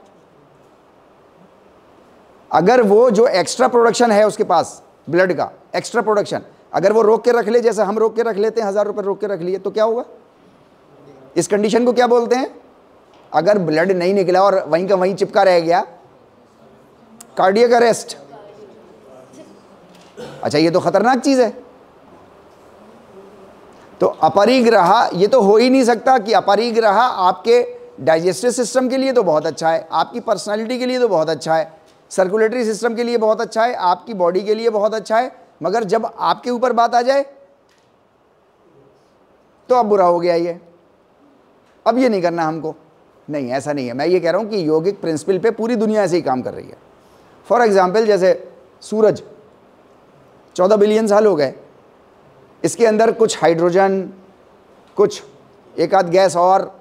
अगर वो जो एक्स्ट्रा प्रोडक्शन है उसके पास ब्लड का एक्स्ट्रा प्रोडक्शन, अगर वो रोक के रख ले, जैसे हम रोक के रख लेते हैं, हज़ार रुपये रोक के रख लिए, तो क्या होगा? इस कंडीशन को क्या बोलते हैं? अगर ब्लड नहीं निकला और वहीं का वहीं चिपका रह गया, कार्डियक अरेस्ट। अच्छा, ये तो खतरनाक चीज़ है। तो अपरिग्रह ये तो हो ही नहीं सकता कि अपरिग्रह आपके डाइजेस्टिव सिस्टम के लिए तो बहुत अच्छा है, आपकी पर्सनालिटी के लिए तो बहुत अच्छा है, सर्कुलेटरी सिस्टम के लिए बहुत अच्छा है, आपकी बॉडी के लिए बहुत अच्छा है, मगर जब आपके ऊपर बात आ जाए तो अब बुरा हो गया ये, अब ये नहीं करना हमको। नहीं, ऐसा नहीं है। मैं ये कह रहा हूँ कि योगिक प्रिंसिपल पे पूरी दुनिया ऐसे ही काम कर रही है। फॉर एग्जाम्पल जैसे सूरज चौदह बिलियन साल हो गए, इसके अंदर कुछ हाइड्रोजन, कुछ एक आध गैस, और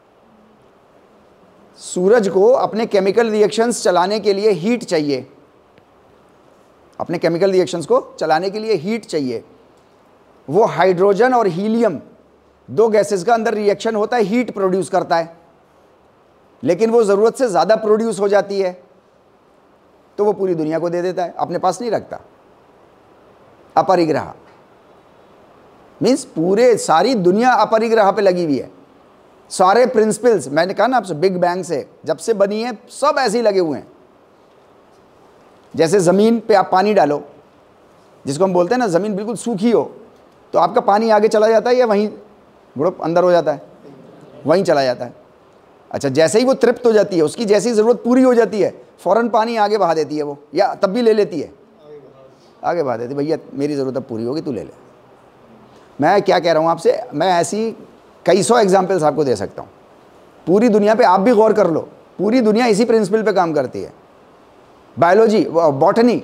सूरज को अपने केमिकल रिएक्शंस चलाने के लिए हीट चाहिए, अपने केमिकल रिएक्शंस को चलाने के लिए हीट चाहिए। वो हाइड्रोजन और हीलियम दो गैसेस का अंदर रिएक्शन होता है, हीट प्रोड्यूस करता है, लेकिन वो ज़रूरत से ज़्यादा प्रोड्यूस हो जाती है तो वो पूरी दुनिया को दे देता है, अपने पास नहीं रखता। अपरिग्रह मीन्स पूरे सारी दुनिया अपरिग्रह पे लगी हुई है। सारे प्रिंसिपल्स, मैंने कहा ना आपसे, बिग बैंग से जब से बनी है सब ऐसे ही लगे हुए हैं। जैसे ज़मीन पे आप पानी डालो, जिसको हम बोलते हैं ना ज़मीन बिल्कुल सूखी हो, तो आपका पानी आगे चला जाता है या वहीं गुड़प अंदर हो जाता है? वहीं चला जाता है। अच्छा, जैसे ही वो तृप्त हो जाती है, उसकी जैसी ज़रूरत पूरी हो जाती है, फ़ौरन पानी आगे बहा देती है वो, या तब भी ले लेती है, आगे बहा देती है, भैया मेरी ज़रूरत अब पूरी होगी, तू ले ले। मैं क्या कह रहा हूँ आपसे, मैं ऐसी कई सौ एग्जाम्पल्स आपको दे सकता हूँ। पूरी दुनिया पे आप भी गौर कर लो, पूरी दुनिया इसी प्रिंसिपल पे काम करती है। बायोलॉजी, बॉटनी,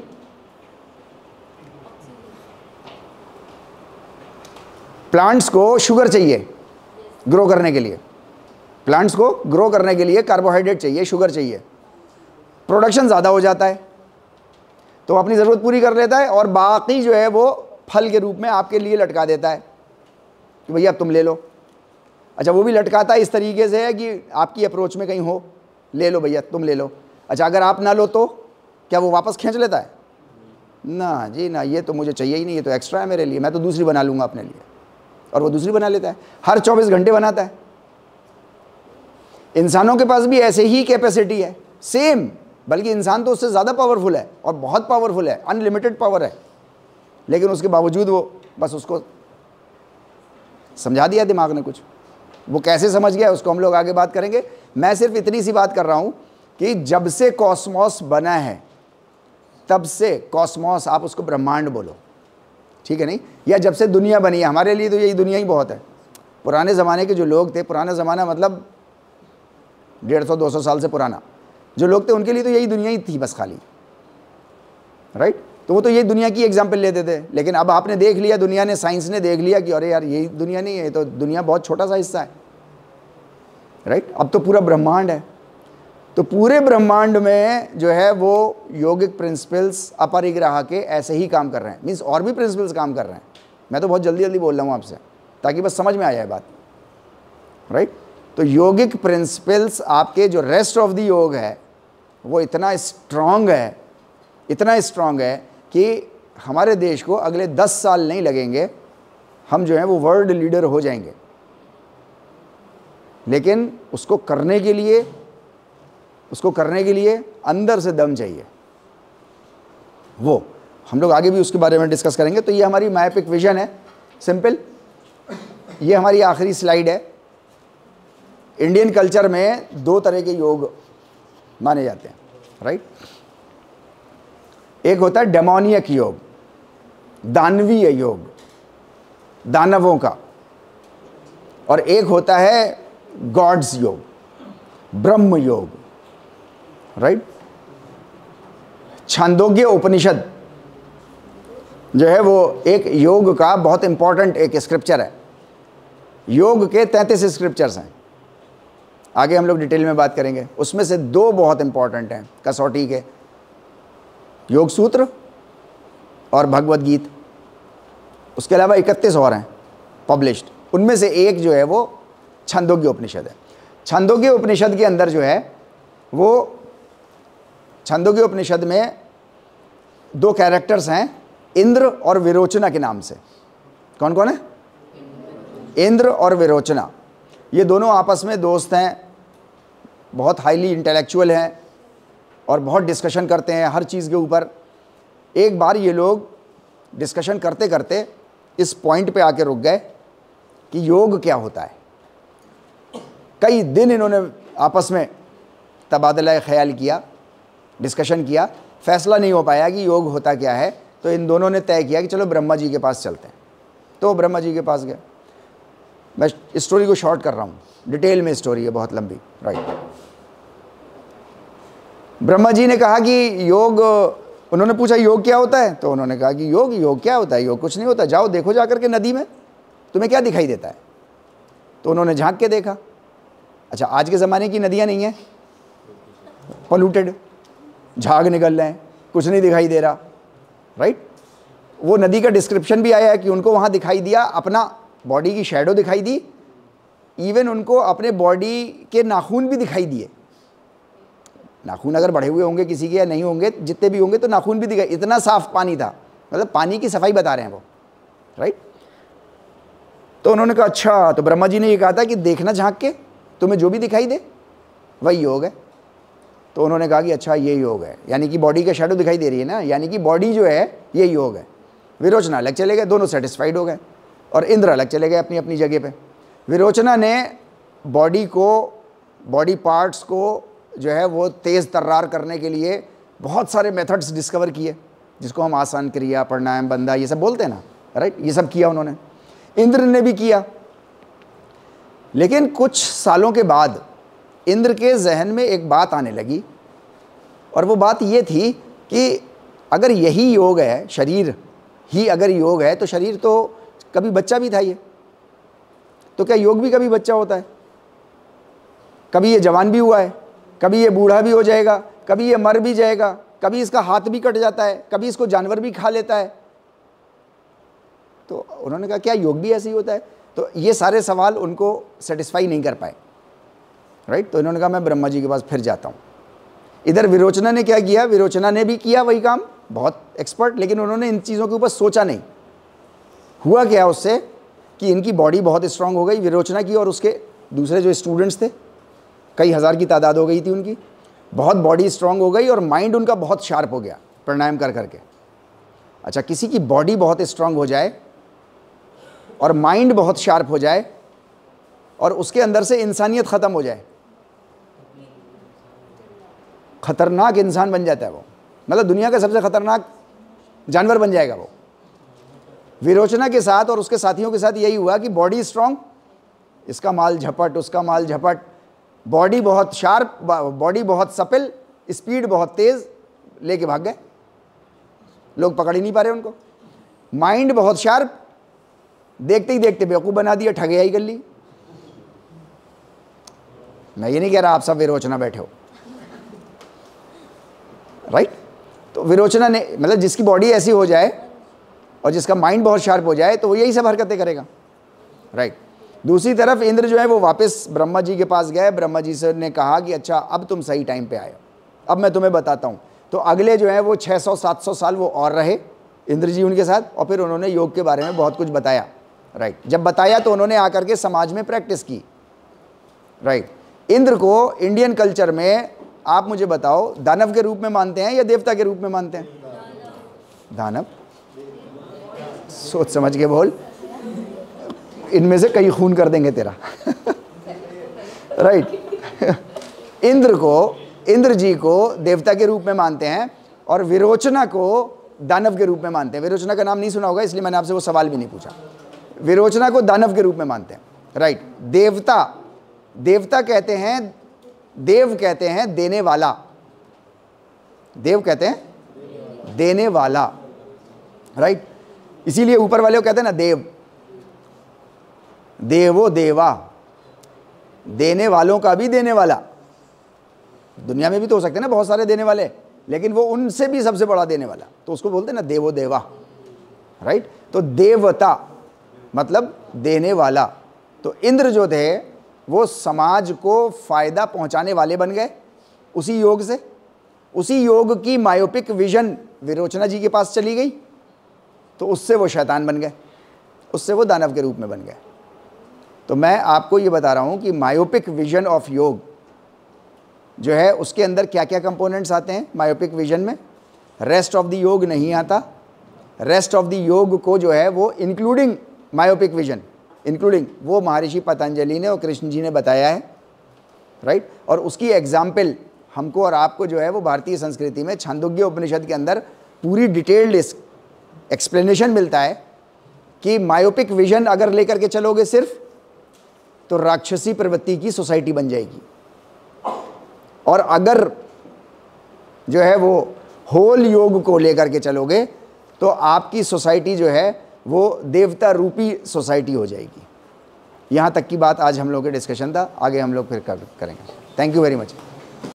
प्लांट्स को शुगर चाहिए ग्रो करने के लिए, प्लांट्स को ग्रो करने के लिए कार्बोहाइड्रेट चाहिए, शुगर चाहिए। प्रोडक्शन ज़्यादा हो जाता है तो अपनी ज़रूरत पूरी कर लेता है और बाकी जो है वो फल के रूप में आपके लिए लटका देता है कि भैया अब तुम ले लो। अच्छा, वो भी लटकाता है इस तरीके से है कि आपकी अप्रोच में कहीं हो, ले लो भैया तुम ले लो। अच्छा, अगर आप ना लो तो क्या वो वापस खींच लेता है? ना जी ना, ये तो मुझे चाहिए ही नहीं, ये तो एक्स्ट्रा है मेरे लिए, मैं तो दूसरी बना लूँगा अपने लिए, और वो दूसरी बना लेता है। हर चौबीस घंटे बनाता है। इंसानों के पास भी ऐसे ही कैपेसिटी है, सेम, बल्कि इंसान तो उससे ज़्यादा पावरफुल है और बहुत पावरफुल है, अनलिमिटेड पावर है, लेकिन उसके बावजूद वो बस उसको समझा दिया दिमाग ने कुछ। वो कैसे समझ गया उसको हम लोग आगे बात करेंगे। मैं सिर्फ इतनी सी बात कर रहा हूँ कि जब से कॉस्मॉस बना है तब से, कॉस्मॉस आप उसको ब्रह्मांड बोलो, ठीक है नहीं, या जब से दुनिया बनी है, हमारे लिए तो यही दुनिया ही बहुत है। पुराने ज़माने के जो लोग थे, पुराना ज़माना मतलब डेढ़ सौ दो सौ साल से पुराना जो लोग थे, उनके लिए तो यही दुनिया ही थी बस खाली, राइट। तो वो तो यही दुनिया की एग्जाम्पल लेते थे। लेकिन अब आपने देख लिया, दुनिया ने, साइंस ने देख लिया कि अरे यार यही दुनिया नहीं है, तो दुनिया बहुत छोटा सा हिस्सा है, राइट। अब तो पूरा ब्रह्मांड है। तो पूरे ब्रह्मांड में जो है वो योगिक प्रिंसिपल्स अपरिग्रह के ऐसे ही काम कर रहे हैं। मीन्स और भी प्रिंसिपल्स काम कर रहे हैं। मैं तो बहुत जल्दी जल्दी बोल रहा हूँ आपसे ताकि बस समझ में आ जाए बात, राइट। तो योगिक प्रिंसिपल्स आपके जो रेस्ट ऑफ द योग है वो इतना स्ट्रांग है, इतना स्ट्रांग है कि हमारे देश को अगले दस साल नहीं लगेंगे, हम जो है वो वर्ल्ड लीडर हो जाएंगे। लेकिन उसको करने के लिए उसको करने के लिए अंदर से दम चाहिए। वो हम लोग आगे भी उसके बारे में डिस्कस करेंगे। तो ये हमारी मायोपिक विजन है, सिंपल। ये हमारी आखिरी स्लाइड है। इंडियन कल्चर में दो तरह के योग माने जाते हैं, राइट। एक होता है डेमोनियक योग, दानवीय योग, दानवों का, और एक होता है गॉड्स योग, ब्रह्म योग, राइट। छांदोग्य उपनिषद जो है वो एक योग का बहुत इंपॉर्टेंट एक स्क्रिप्चर है। योग के तैंतीस स्क्रिप्चर्स हैं, आगे हम लोग डिटेल में बात करेंगे। उसमें से दो बहुत इंपॉर्टेंट हैं कसौटी के, योग सूत्र और भगवद गीता। उसके अलावा इकतीस और हैं पब्लिश्ड, उनमें से एक जो है वो छांदोग्य उपनिषद है। छांदोग्य उपनिषद के अंदर जो है वो, छांदोग्य उपनिषद में दो कैरेक्टर्स हैं, इंद्र और विरोचना के नाम से। कौन कौन है? इंद्र और विरोचना। ये दोनों आपस में दोस्त हैं, बहुत हाईली इंटेलेक्चुअल हैं और बहुत डिस्कशन करते हैं हर चीज़ के ऊपर। एक बार ये लोग डिस्कशन करते करते इस पॉइंट पे आके रुक गए कि योग क्या होता है। कई दिन इन्होंने आपस में तबादला ख्याल किया, डिस्कशन किया, फैसला नहीं हो पाया कि योग होता क्या है। तो इन दोनों ने तय किया कि चलो ब्रह्मा जी के पास चलते हैं। तो ब्रह्मा जी के पास गए। मैं स्टोरी को शॉर्ट कर रहा हूँ, डिटेल में स्टोरी है बहुत लंबी, राइट। ब्रह्मा जी ने कहा कि योग, उन्होंने पूछा योग क्या होता है, तो उन्होंने कहा कि योग योग क्या होता है, योग कुछ नहीं होता, जाओ देखो जा करके नदी में, तुम्हें क्या दिखाई देता है। तो उन्होंने झांक के देखा, अच्छा आज के ज़माने की नदियाँ नहीं हैं, पोल्यूटेड, झाग निकल रहे हैं, कुछ नहीं दिखाई दे रहा, राइट। वो नदी का डिस्क्रिप्शन भी आया है कि उनको वहाँ दिखाई दिया, अपना बॉडी की शैडो दिखाई दी, इवन उनको अपने बॉडी के नाखून भी दिखाई दिए। नाखून अगर बढ़े हुए होंगे किसी के या नहीं होंगे, जितने भी होंगे तो नाखून भी दिखाई, इतना साफ पानी था, मतलब पानी की सफाई बता रहे हैं वो, राइट। तो उन्होंने कहा अच्छा, तो ब्रह्मा जी ने ये कहा था कि देखना झांक के, तुम्हें जो भी दिखाई दे वही योग है। तो उन्होंने कहा कि अच्छा ये योग है, यानी कि बॉडी का शैडो दिखाई दे रही है ना, यानी कि बॉडी जो है ये योग है। विरोचना अलग चले गए, दोनों सेटिस्फाइड हो गए, और इंद्र अलग चले गए अपनी अपनी जगह पे। विरोचना ने बॉडी को, बॉडी पार्ट्स को जो है वो तेज़ तर्रार करने के लिए बहुत सारे मेथड्स डिस्कवर किए, जिसको हम आसान क्रिया, प्राणायाम, बंदा, ये सब बोलते हैं ना, राइट। ये सब किया उन्होंने, इंद्र ने भी किया। लेकिन कुछ सालों के बाद इंद्र के जहन में एक बात आने लगी, और वो बात ये थी कि अगर यही योग है, शरीर ही अगर योग है, तो शरीर तो कभी बच्चा भी था ये, तो क्या योग भी कभी बच्चा होता है? कभी ये जवान भी हुआ है, कभी ये बूढ़ा भी हो जाएगा, कभी ये मर भी जाएगा, कभी इसका हाथ भी कट जाता है, कभी इसको जानवर भी खा लेता है। तो उन्होंने कहा क्या योग भी ऐसे ही होता है? तो ये सारे सवाल उनको सेटिस्फाई नहीं कर पाए, राइट। तो इन्होंने कहा मैं ब्रह्मा जी के पास फिर जाता हूँ। इधर विरोचना ने क्या किया, विरोचना ने भी किया वही काम, बहुत एक्सपर्ट, लेकिन उन्होंने इन चीज़ों के ऊपर सोचा नहीं। हुआ क्या उससे कि इनकी बॉडी बहुत स्ट्रांग हो गई, विरोचना की और उसके दूसरे जो स्टूडेंट्स थे, कई हज़ार की तादाद हो गई थी उनकी, बहुत बॉडी स्ट्रांग हो गई और माइंड उनका बहुत शार्प हो गया प्राणायाम कर करके। अच्छा, किसी की बॉडी बहुत स्ट्रांग हो जाए और माइंड बहुत शार्प हो जाए और उसके अंदर से इंसानियत ख़त्म हो जाए, खतरनाक इंसान बन जाता है वो, मतलब दुनिया का सबसे खतरनाक जानवर बन जाएगा वो। विरोचना के साथ और उसके साथियों के साथ यही हुआ कि बॉडी स्ट्रांग, इसका माल झपट, उसका माल झपट, बॉडी बहुत शार्प, बॉडी बहुत सपिल, स्पीड बहुत तेज़, लेके भाग गए, लोग पकड़ ही नहीं पा रहे उनको। माइंड बहुत शार्प, देखते ही देखते बेवकूफ़ बना दिया, ठगियाई कर ली। मैं ये नहीं कह रहा आप सब विरोचना बैठे हो, राइट। तो विरोचना ने, मतलब जिसकी बॉडी ऐसी हो जाए और जिसका माइंड बहुत शार्प हो जाए तो वो यही सब हरकतें करेगा, राइट। दूसरी तरफ इंद्र जो है वो वापस ब्रह्मा जी के पास गए। ब्रह्मा जी से ने कहा कि अच्छा अब तुम सही टाइम पे आए हो, अब मैं तुम्हें बताता हूँ तो अगले जो है वो छह सौ सात सौ साल वो और रहे इंद्र जी उनके साथ, और फिर उन्होंने योग के बारे में बहुत कुछ बताया। राइट, जब बताया तो उन्होंने आकर के समाज में प्रैक्टिस की। राइट, इंद्र को इंडियन कल्चर में आप मुझे बताओ दानव के रूप में मानते हैं या देवता के रूप में मानते हैं? दानव। सोच समझ के बोल, इनमें से कई खून कर देंगे तेरा। राइट, इंद्र को, इंद्र जी को देवता के रूप में मानते हैं और विरोचना को दानव के रूप में मानते हैं। विरोचना का नाम नहीं सुना होगा इसलिए मैंने आपसे वो सवाल भी नहीं पूछा। विरोचना को दानव के रूप में मानते हैं। राइट, देवता, देवता कहते हैं, देव कहते हैं देने वाला, देव कहते हैं देने वाला। राइट, इसीलिए ऊपर वाले को कहते हैं ना देव, देवो देवा, देने वालों का भी देने वाला। दुनिया में भी तो हो सकते हैं ना बहुत सारे देने वाले, लेकिन वो उनसे भी सबसे बड़ा देने वाला, तो उसको बोलते हैं ना देवो देवा। राइट, तो देवता मतलब देने वाला। तो इंद्र जो थे वो समाज को फायदा पहुंचाने वाले बन गए उसी योग से। उसी योग की मायोपिक विजन विरोचना जी के पास चली गई, तो उससे वो शैतान बन गए, उससे वो दानव के रूप में बन गए। तो मैं आपको ये बता रहा हूँ कि मायोपिक विजन ऑफ योग जो है उसके अंदर क्या क्या कंपोनेंट्स आते हैं। मायोपिक विजन में रेस्ट ऑफ द योग नहीं आता। रेस्ट ऑफ द योग को जो है वो इंक्लूडिंग मायोपिक विजन, इंक्लूडिंग वो महर्षि पतंजलि ने और कृष्ण जी ने बताया है। राइट, और उसकी एग्जाम्पल हमको और आपको जो है वो भारतीय संस्कृति में छांदोग्य उपनिषद के अंदर पूरी डिटेल्ड एक्सप्लेनेशन मिलता है कि मायोपिक विजन अगर लेकर के चलोगे सिर्फ, तो राक्षसी प्रवृत्ति की सोसाइटी बन जाएगी। और अगर जो है वो होल योग को लेकर के चलोगे तो आपकी सोसाइटी जो है वो देवता रूपी सोसाइटी हो जाएगी। यहाँ तक की बात आज हम लोग के डिस्कशन था, आगे हम लोग फिर कर, करेंगे। Thank you very much.